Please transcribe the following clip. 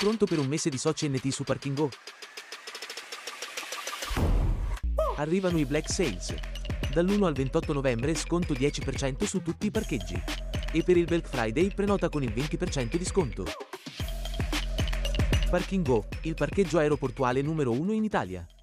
Pronto per un mese di soci NT su Parkingo? Arrivano i Black Sales. Dall'1 al 28 novembre sconto 10% su tutti i parcheggi. E per il Black Friday prenota con il 20% di sconto. Parkingo, il parcheggio aeroportuale numero 1 in Italia.